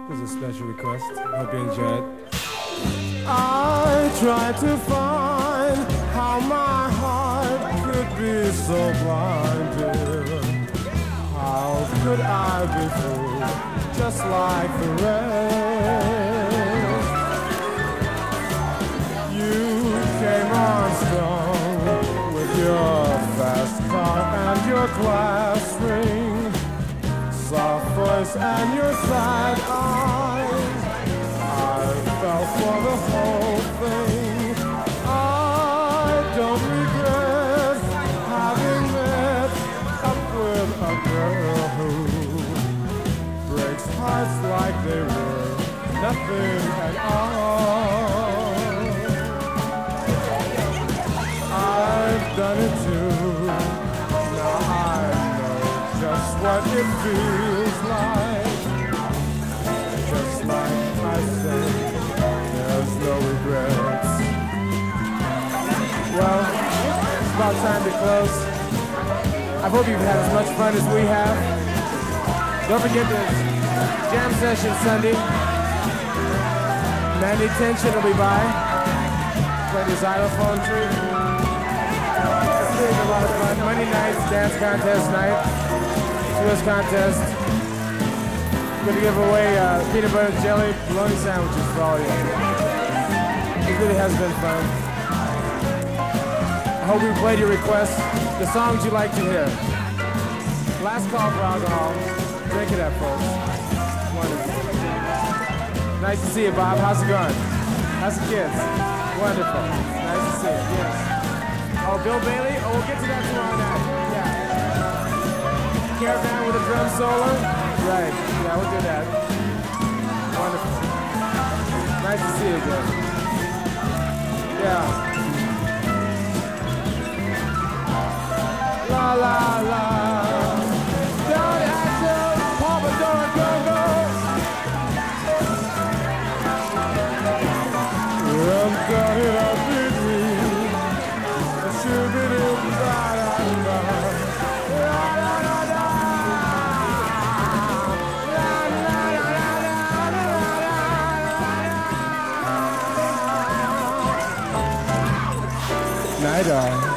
Here's a special request. Hope you enjoy it. I tried to find how my heart could be so blinded. How could I be fooled just like the rest? You came on strong with your fast car and your glass ring, soft voice and your sad eyes. I fell for the whole thing. I don't regret having met up with a girl who breaks hearts like they were nothing at all. I've done it too. Now I know just what it feels like. Just like I said, there's no regrets. Well, it's about time to close. I hope you've had as much fun as we have. Don't forget the jam session Sunday. Mandy Tension will be by. Play the xylophone tree. It's really a lot of fun. Monday night's dance contest night. Swiss contest. We're gonna give away peanut butter and jelly bologna sandwiches for all of you. It really has been fun. I hope we played your requests, the songs you like to hear. Last call for alcohol. Drink it up, folks. Wonderful. Nice to see you, Bob. How's it going? How's the kids? Wonderful. Nice to see you. Yes. Oh, Bill Bailey? Oh, we'll get to that tomorrow night. Yeah. Caravan with a drum solo? Right. Yeah, we'll do that. Wonderful. Nice to see you again. Yeah. La la la. Don't act up, Papa, don't go go. I'm got it up in me. I should be doing that. Night on.